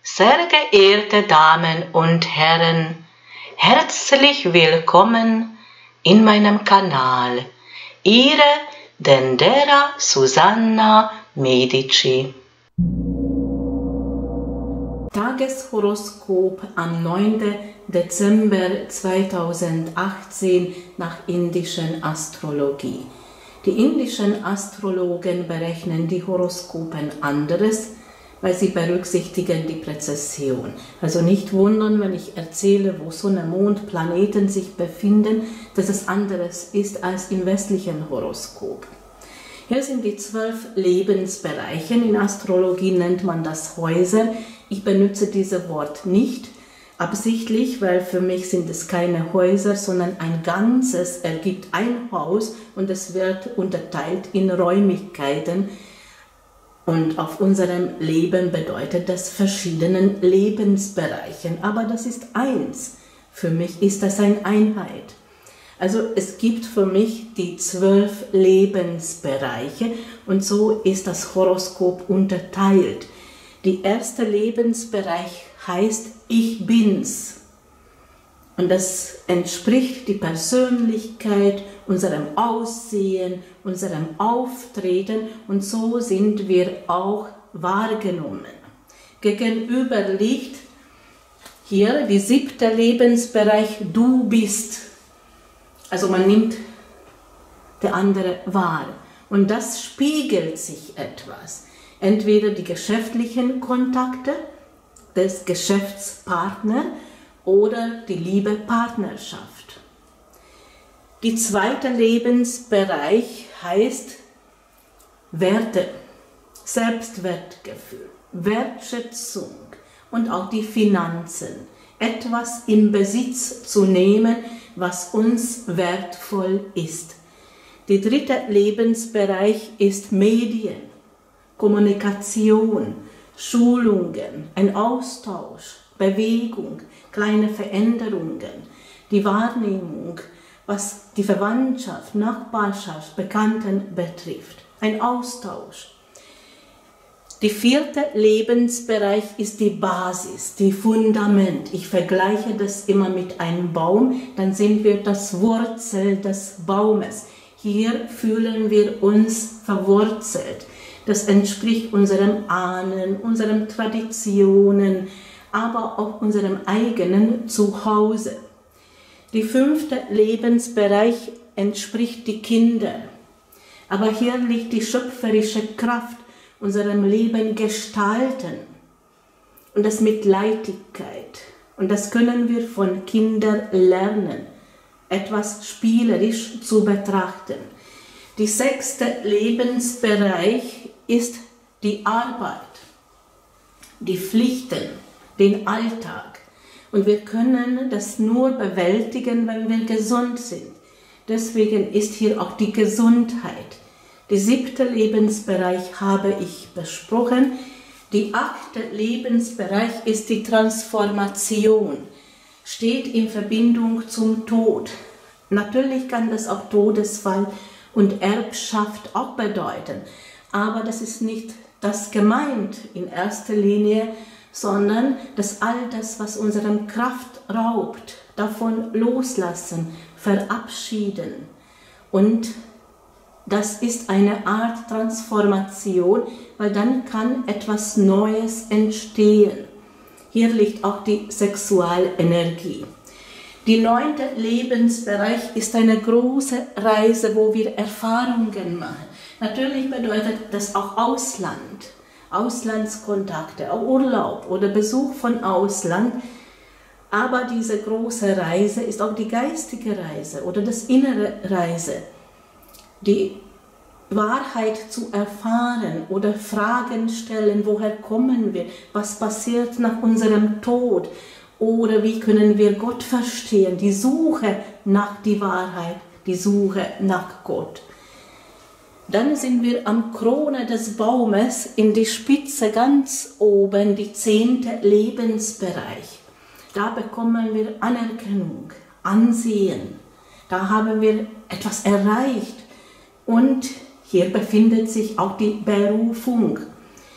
Sehr geehrte Damen und Herren, herzlich willkommen in meinem Kanal. Ihre Dendera Susanna Medici. Tageshoroskop am 9. Dezember 2018 nach indischen Astrologie. Die indischen Astrologen berechnen die Horoskopen anderes, weil sie berücksichtigen die Präzession. Also nicht wundern, wenn ich erzähle, wo Sonne, Mond, Planeten sich befinden, dass es anderes ist als im westlichen Horoskop. Hier sind die 12 Lebensbereiche. In Astrologie nennt man das Häuser. Ich benutze dieses Wort nicht absichtlich, weil für mich sind es keine Häuser, sondern ein Ganzes ergibt ein Haus und es wird unterteilt in Räumlichkeiten. Und auf unserem Leben bedeutet das verschiedenen Lebensbereichen. Aber das ist eins. Für mich ist das eine Einheit. Also es gibt für mich die 12 Lebensbereiche und so ist das Horoskop unterteilt. Der erste Lebensbereich heißt Ich bin's. Und das entspricht die Persönlichkeit, unserem Aussehen, unserem Auftreten und so sind wir auch wahrgenommen. Gegenüber liegt hier der 7. Lebensbereich Du bist. Also man nimmt der andere wahr und das spiegelt sich etwas. Entweder die geschäftlichen Kontakte des Geschäftspartners oder die liebe Partnerschaft. Der 2. Lebensbereich heißt Werte, Selbstwertgefühl, Wertschätzung und auch die Finanzen. Etwas in Besitz zu nehmen, was uns wertvoll ist. Der 3. Lebensbereich ist Medien, Kommunikation, Schulungen, ein Austausch, Bewegung, kleine Veränderungen, die Wahrnehmung, was die Verwandtschaft, Nachbarschaft, Bekannten betrifft, ein Austausch. Der 4. Lebensbereich ist die Basis, die Fundament. Ich vergleiche das immer mit einem Baum, dann sind wir das Wurzel des Baumes. Hier fühlen wir uns verwurzelt. Das entspricht unserem Ahnen, unseren Traditionen, aber auch unserem eigenen Zuhause. Der 5. Lebensbereich entspricht die Kinder. Aber hier liegt die schöpferische Kraft, unserem Leben gestalten. Und das mit Leichtigkeit. Und das können wir von Kindern lernen, etwas spielerisch zu betrachten. Der 6. Lebensbereich ist die Arbeit, die Pflichten, den Alltag. Und wir können das nur bewältigen, wenn wir gesund sind. Deswegen ist hier auch die Gesundheit. Der 7. Lebensbereich habe ich besprochen. Der 8. Lebensbereich ist die Transformation. Steht in Verbindung zum Tod. Natürlich kann das auch Todesfall und Erbschaft auch bedeuten. Aber das ist nicht das gemeint in erster Linie, sondern dass all das, was unserem Kraft raubt, davon loslassen, verabschieden. Und das ist eine Art Transformation, weil dann kann etwas Neues entstehen. Hier liegt auch die Sexualenergie. Der 9. Lebensbereich ist eine große Reise, wo wir Erfahrungen machen. Natürlich bedeutet das auch Ausland, Auslandskontakte, auch Urlaub oder Besuch von Ausland. Aber diese große Reise ist auch die geistige Reise oder das innere Reise. Die Wahrheit zu erfahren oder Fragen stellen, woher kommen wir, was passiert nach unserem Tod oder wie können wir Gott verstehen, die Suche nach die Wahrheit, die Suche nach Gott. Dann sind wir am Krone des Baumes in die Spitze ganz oben, die 10. Lebensbereich. Da bekommen wir Anerkennung, Ansehen, da haben wir etwas erreicht und hier befindet sich auch die Berufung.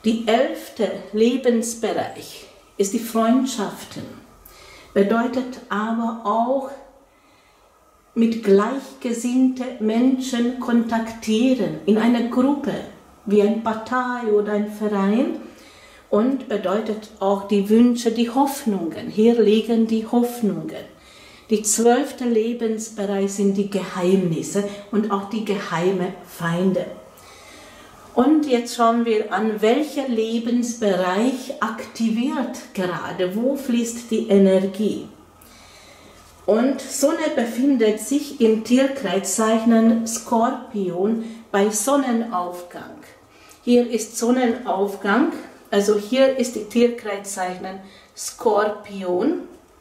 Die 11. Lebensbereich ist die Freundschaften, bedeutet aber auch mit gleichgesinnten Menschen kontaktieren, in einer Gruppe, wie eine Partei oder ein Verein, und bedeutet auch die Wünsche, die Hoffnungen. Hier liegen die Hoffnungen. Die 12. Lebensbereich sind die Geheimnisse und auch die geheime Feinde. Und jetzt schauen wir an, welcher Lebensbereich aktiviert gerade, wo fließt die Energie. Und Sonne befindet sich im Tierkreiszeichen Skorpion bei Sonnenaufgang. Hier ist Sonnenaufgang, also hier ist die Tierkreiszeichen Skorpion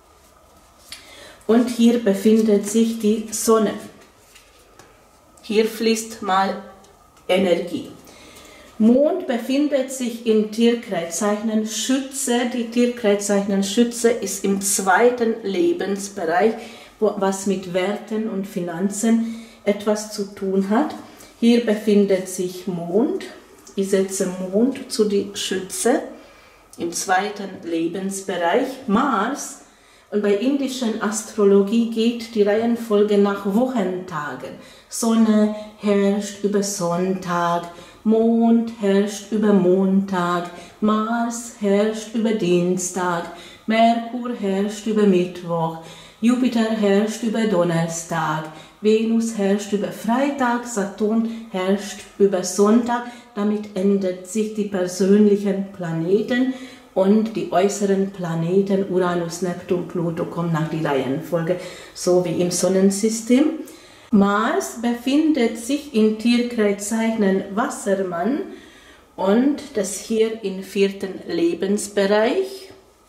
und hier befindet sich die Sonne. Hier fließt mal Energie. Mond befindet sich im Tierkreiszeichen Schütze. Die Tierkreiszeichen Schütze ist im 2. Lebensbereich, was mit Werten und Finanzen etwas zu tun hat. Hier befindet sich Mond. Ich setze Mond zu die Schütze im 2. Lebensbereich. Mars, und bei indischen Astrologie geht die Reihenfolge nach Wochentagen. Sonne herrscht über Sonntag, Mond herrscht über Montag, Mars herrscht über Dienstag, Merkur herrscht über Mittwoch, Jupiter herrscht über Donnerstag, Venus herrscht über Freitag, Saturn herrscht über Sonntag. Damit ändert sich die persönlichen Planeten und die äußeren Planeten, Uranus, Neptun, Pluto, kommen nach der Reihenfolge, so wie im Sonnensystem. Mars befindet sich in Tierkreiszeichen Wassermann und das hier im 4. Lebensbereich.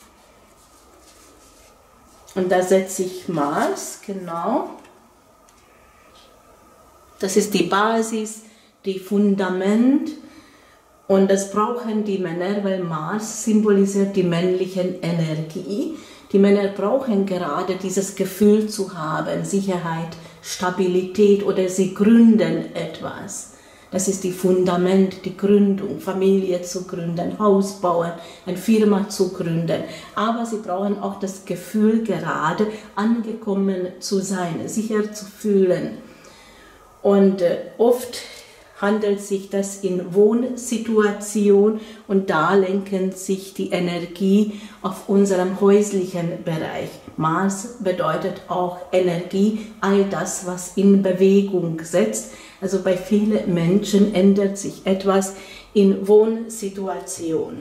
Und da setze ich Mars, genau. Das ist die Basis, die Fundament, und das brauchen die Männer, weil Mars symbolisiert die männliche Energie. Die Männer brauchen gerade dieses Gefühl zu haben, Sicherheit, Stabilität, oder sie gründen etwas. Das ist die Fundament, die Gründung, Familie zu gründen, Haus bauen, eine Firma zu gründen. Aber sie brauchen auch das Gefühl, gerade angekommen zu sein, sicher zu fühlen. Und oft handelt sich das in Wohnsituation, und da lenken sich die Energie auf unserem häuslichen Bereich. Mars bedeutet auch Energie, all das, was in Bewegung setzt. Also bei vielen Menschen ändert sich etwas in Wohnsituation.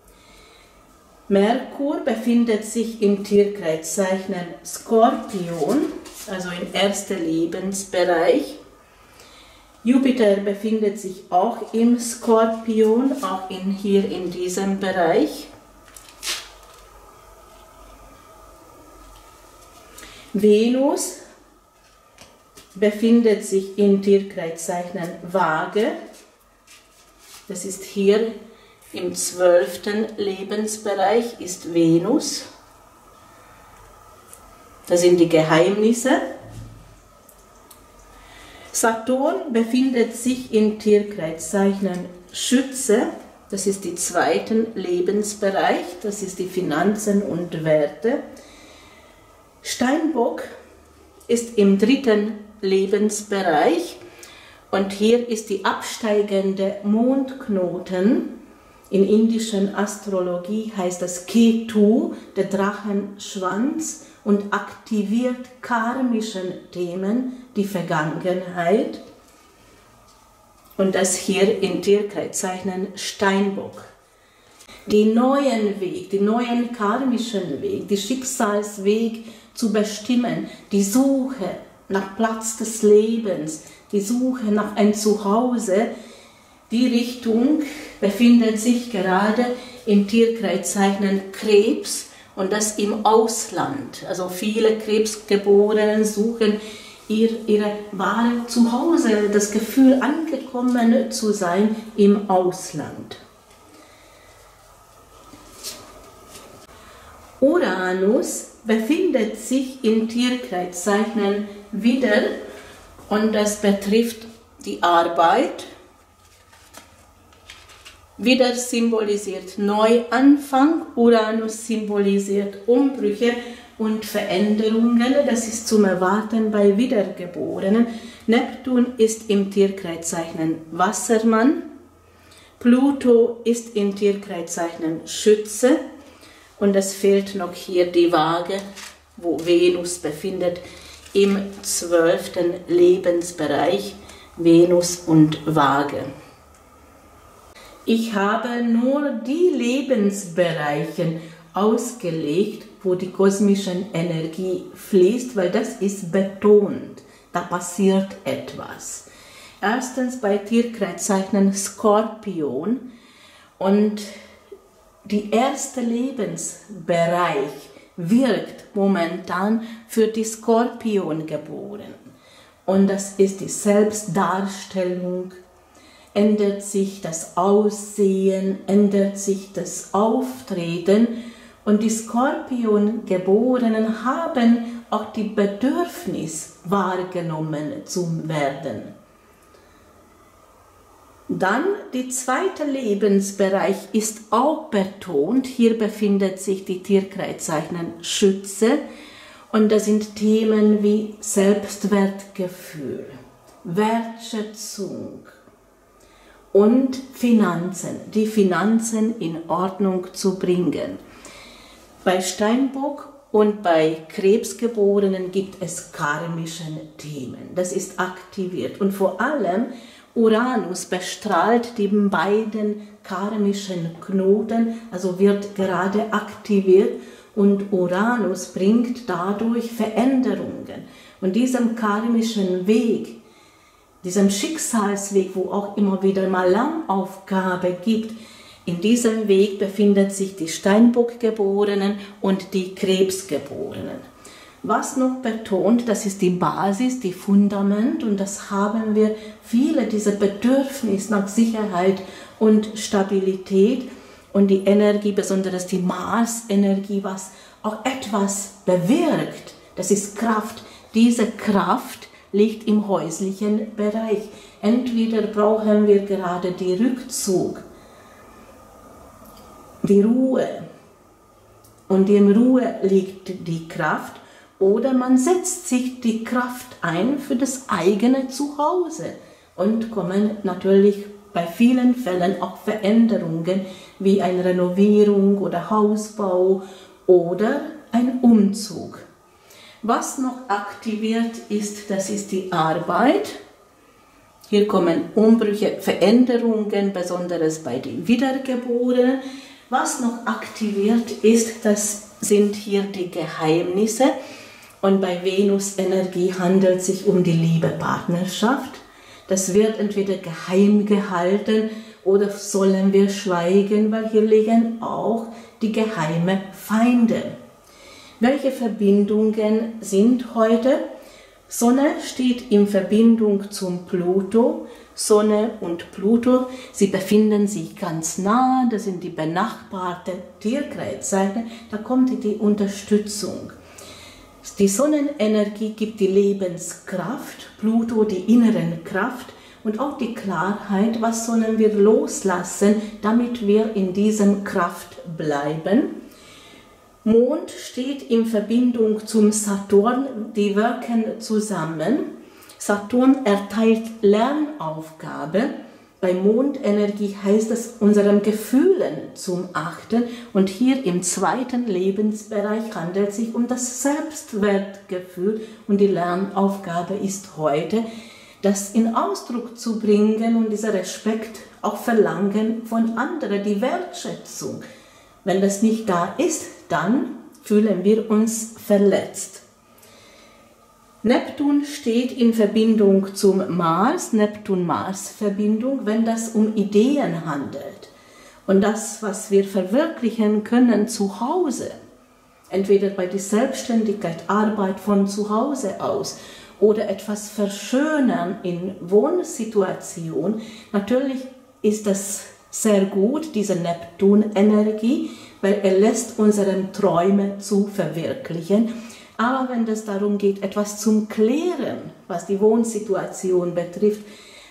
Merkur befindet sich im Tierkreiszeichen Skorpion, also im 1. Lebensbereich. Jupiter befindet sich auch im Skorpion, auch hier in diesem Bereich. Venus befindet sich im Tierkreiszeichen Waage. Das ist hier im 12. Lebensbereich, ist Venus. Das sind die Geheimnisse. Saturn befindet sich im Tierkreiszeichen Schütze, das ist die 2. Lebensbereich, das ist die Finanzen und Werte. Steinbock ist im 3. Lebensbereich und hier ist die absteigende Mondknoten. In indischen Astrologie heißt das Ketu, der Drachenschwanz, und aktiviert karmischen Themen, die Vergangenheit. Und das hier in Tierkreiszeichen Steinbock. Den neuen Weg, den neuen karmischen Weg, den Schicksalsweg zu bestimmen, die Suche nach Platz des Lebens, die Suche nach einem Zuhause, die Richtung befindet sich gerade im Tierkreiszeichen Krebs, und das im Ausland. Also viele Krebsgeborenen suchen ihre wahre Zuhause, das Gefühl, angekommen zu sein im Ausland. Uranus befindet sich im Tierkreiszeichen Widder, und das betrifft die Arbeit. Widder symbolisiert Neuanfang, Uranus symbolisiert Umbrüche und Veränderungen. Das ist zum Erwarten bei Wiedergeborenen. Neptun ist im Tierkreiszeichen Wassermann. Pluto ist im Tierkreiszeichen Schütze. Und es fehlt noch hier die Waage, wo Venus befindet, im 12. Lebensbereich, Venus und Waage. Ich habe nur die Lebensbereiche ausgelegt, wo die kosmische Energie fließt, weil das ist betont, da passiert etwas. Erstens bei Tierkreiszeichen Skorpion und die erste Lebensbereich wirkt momentan für die Skorpiongeborenen. Und das ist die Selbstdarstellung, ändert sich das Aussehen, ändert sich das Auftreten. Und die Skorpiongeborenen haben auch die Bedürfnis wahrgenommen zu werden. Dann der zweite Lebensbereich ist auch betont. Hier befindet sich die Tierkreiszeichen Schütze und da sind Themen wie Selbstwertgefühl, Wertschätzung und Finanzen, die Finanzen in Ordnung zu bringen. Bei Steinbock und bei Krebsgeborenen gibt es karmische Themen. Das ist aktiviert und vor allem Uranus bestrahlt die beiden karmischen Knoten, also wird gerade aktiviert und Uranus bringt dadurch Veränderungen. Und diesem karmischen Weg, diesem Schicksalsweg, wo auch immer wieder mal Lernaufgabe gibt, in diesem Weg befinden sich die Steinbockgeborenen und die Krebsgeborenen. Was noch betont, das ist die Basis, die Fundament und das haben wir viele, diese Bedürfnis nach Sicherheit und Stabilität und die Energie, besonders die Mars-Energie, was auch etwas bewirkt, das ist Kraft. Diese Kraft liegt im häuslichen Bereich. Entweder brauchen wir gerade den Rückzug, die Ruhe und in Ruhe liegt die Kraft, oder man setzt sich die Kraft ein für das eigene Zuhause und kommen natürlich bei vielen Fällen auch Veränderungen wie eine Renovierung oder Hausbau oder ein Umzug. Was noch aktiviert ist, das ist die Arbeit. Hier kommen Umbrüche, Veränderungen, besonders bei den Wiedergeborenen. Was noch aktiviert ist, das sind hier die Geheimnisse. Und bei Venus-Energie handelt es sich um die Liebe-Partnerschaft. Das wird entweder geheim gehalten oder sollen wir schweigen, weil hier liegen auch die geheimen Feinde. Welche Verbindungen sind heute? Sonne steht in Verbindung zum Pluto. Sonne und Pluto, sie befinden sich ganz nah, das sind die benachbarten Tierkreiszeichen, da kommt die Unterstützung. Die Sonnenenergie gibt die Lebenskraft, Pluto die inneren Kraft und auch die Klarheit, was sollen wir loslassen, damit wir in diesem Kraft bleiben. Mond steht in Verbindung zum Saturn, die wirken zusammen. Saturn erteilt Lernaufgabe. Bei Mondenergie heißt es, unseren Gefühlen zum Achten. Und hier im zweiten Lebensbereich handelt es sich um das Selbstwertgefühl. Und die Lernaufgabe ist heute, das in Ausdruck zu bringen und dieser Respekt auch verlangen von anderen, die Wertschätzung. Wenn das nicht da ist, dann fühlen wir uns verletzt. Neptun steht in Verbindung zum Mars, Neptun-Mars-Verbindung, wenn das um Ideen handelt. Und das, was wir verwirklichen können zu Hause, entweder bei der Selbstständigkeit, Arbeit von zu Hause aus oder etwas verschönern in Wohnsituation, natürlich ist das sehr gut, diese Neptun-Energie, weil er lässt unsere Träume zu verwirklichen. Aber wenn es darum geht, etwas zum Klären, was die Wohnsituation betrifft,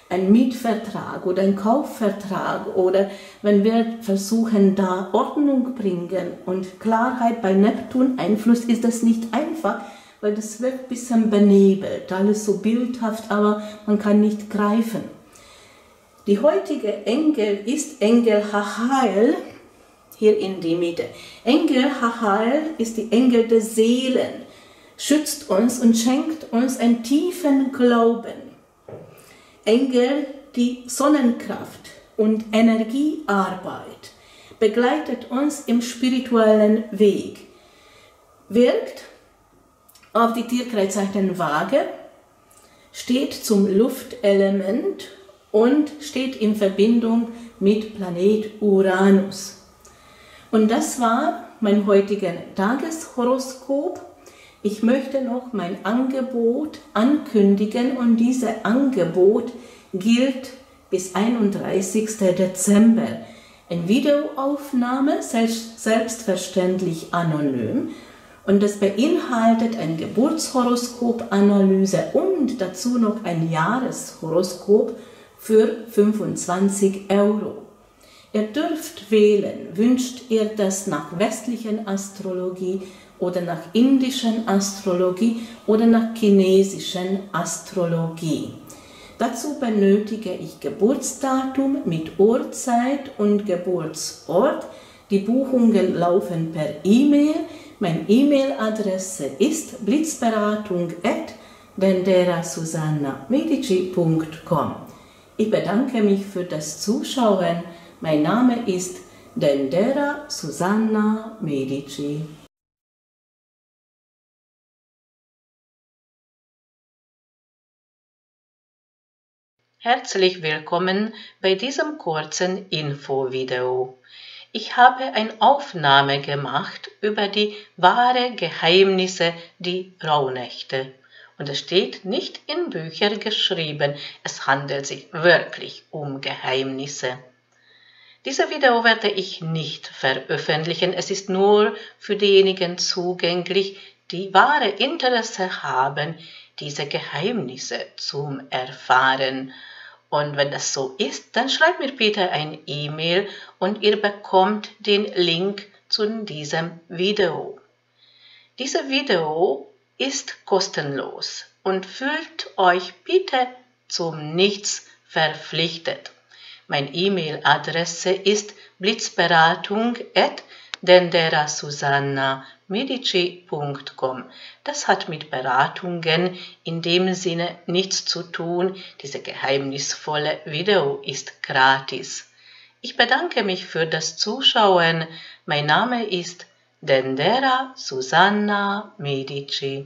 ein Mietvertrag oder ein Kaufvertrag oder wenn wir versuchen, da Ordnung bringen und Klarheit bei Neptun Einfluss, ist das nicht einfach, weil das wird ein bisschen benebelt, alles so bildhaft, aber man kann nicht greifen. Die heutige Engel ist Engel Hachael, hier in die Mitte. Engel Hachael ist die Engel der Seelen, schützt uns und schenkt uns einen tiefen Glauben. Engel, die Sonnenkraft und Energiearbeit, begleitet uns im spirituellen Weg, wirkt auf die Tierkreiszeichen Waage, steht zum Luftelement und steht in Verbindung mit Planet Uranus. Und das war mein heutiges Tageshoroskop. Ich möchte noch mein Angebot ankündigen und dieses Angebot gilt bis 31. Dezember. Eine Videoaufnahme, selbstverständlich anonym, und das beinhaltet eine Geburtshoroskop-Analyse und dazu noch ein Jahreshoroskop für 25 €. Ihr dürft wählen, wünscht ihr das nach westlichen Astrologie oder nach indischen Astrologie oder nach chinesischen Astrologie. Dazu benötige ich Geburtsdatum mit Uhrzeit und Geburtsort. Die Buchungen laufen per E-Mail. Meine E-Mail-Adresse ist blitzberatung@denderasusannamedici.com. Ich bedanke mich für das Zuschauen. Mein Name ist Dendera Susanna Medici. Herzlich willkommen bei diesem kurzen Infovideo. Ich habe eine Aufnahme gemacht über die wahren Geheimnisse der Rauhnächte. Und es steht nicht in Büchern geschrieben, es handelt sich wirklich um Geheimnisse. Dieses Video werde ich nicht veröffentlichen, es ist nur für diejenigen zugänglich, die wahre Interesse haben, diese Geheimnisse zu erfahren. Und wenn das so ist, dann schreibt mir bitte ein E-Mail und ihr bekommt den Link zu diesem Video. Dieses Video ist kostenlos und fühlt euch bitte zum Nichts verpflichtet. Meine E-Mail-Adresse ist blitzberatung@denderasusannamedici.com. Das hat mit Beratungen in dem Sinne nichts zu tun. Diese geheimnisvolle Video ist gratis. Ich bedanke mich für das Zuschauen. Mein Name ist Dendera Susanna Medici.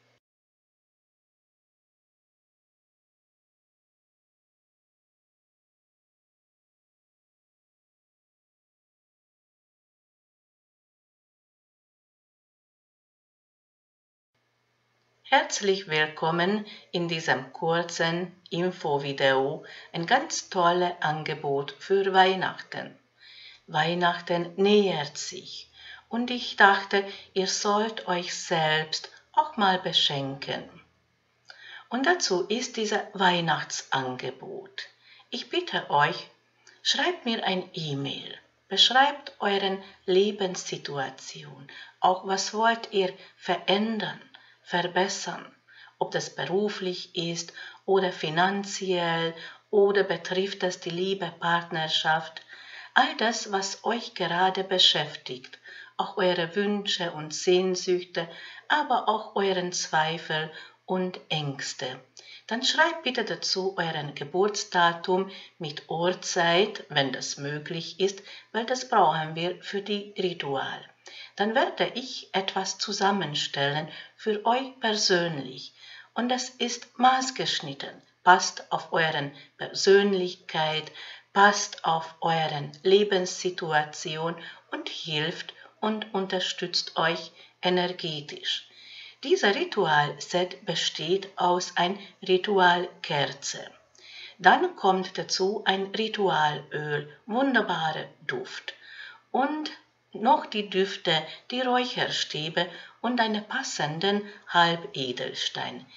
Herzlich willkommen in diesem kurzen Infovideo, ein ganz tolles Angebot für Weihnachten. Weihnachten nähert sich und ich dachte, ihr sollt euch selbst auch mal beschenken. Und dazu ist dieses Weihnachtsangebot. Ich bitte euch, schreibt mir ein E-Mail, beschreibt euren Lebenssituation, auch was wollt ihr verändern, verbessern, ob das beruflich ist oder finanziell oder betrifft das die Liebe, Partnerschaft, all das, was euch gerade beschäftigt, auch eure Wünsche und Sehnsüchte, aber auch euren Zweifel und Ängste. Dann schreibt bitte dazu euren Geburtsdatum mit Uhrzeit, wenn das möglich ist, weil das brauchen wir für die Ritual. Dann werde ich etwas zusammenstellen für euch persönlich und das ist maßgeschnitten, passt auf euren Persönlichkeit, passt auf euren Lebenssituation und hilft und unterstützt euch energetisch. Dieser Ritualset besteht aus einer Ritualkerze. Dann kommt dazu ein Ritualöl, wunderbarer Duft und noch die Düfte, die Räucherstäbe und einen passenden Halbedelstein.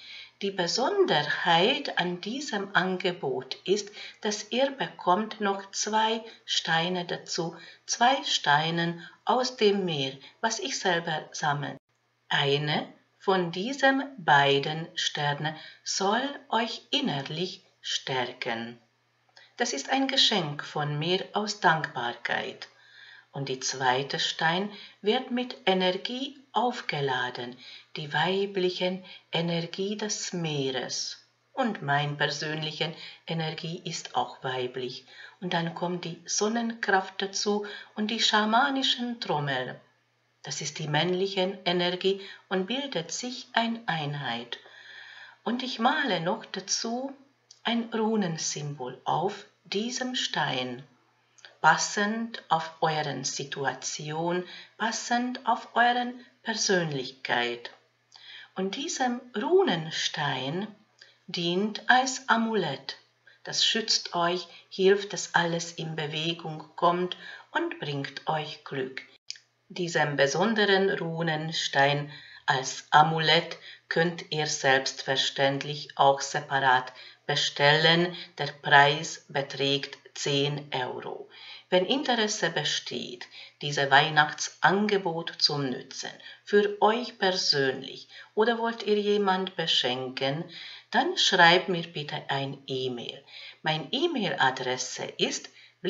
Die Besonderheit an diesem Angebot ist, dass ihr bekommt noch 2 Steine dazu, 2 Steine aus dem Meer, was ich selber sammle. Eine von diesen beiden Sternen soll euch innerlich stärken. Das ist ein Geschenk von mir aus Dankbarkeit. Und die zweite Stein wird mit Energie aufgeladen, die weiblichen Energie des Meeres. Und meine persönliche Energie ist auch weiblich. Und dann kommt die Sonnenkraft dazu und die schamanischen Trommel. Das ist die männliche Energie und bildet sich eine Einheit. Und ich male noch dazu ein Runensymbol auf diesem Stein, passend auf euren Situation, passend auf euren Persönlichkeit. Und diesem Runenstein dient als Amulett. Das schützt euch, hilft, dass alles in Bewegung kommt und bringt euch Glück. Diesen besonderen Runenstein als Amulett könnt ihr selbstverständlich auch separat bestellen. Der Preis beträgt 10 €. Wenn Interesse besteht, dieses Weihnachtsangebot zu nutzen, für euch persönlich oder wollt ihr jemand beschenken, dann schreibt mir bitte ein E-Mail. Meine E-Mail-Adresse ist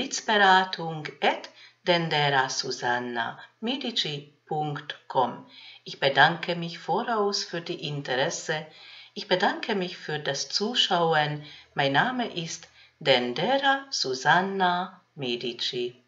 blitzberatung@denderasusanna.medici.com. Ich bedanke mich voraus für die Interesse. Ich bedanke mich für das Zuschauen. Mein Name ist Dendera Susanna Medici.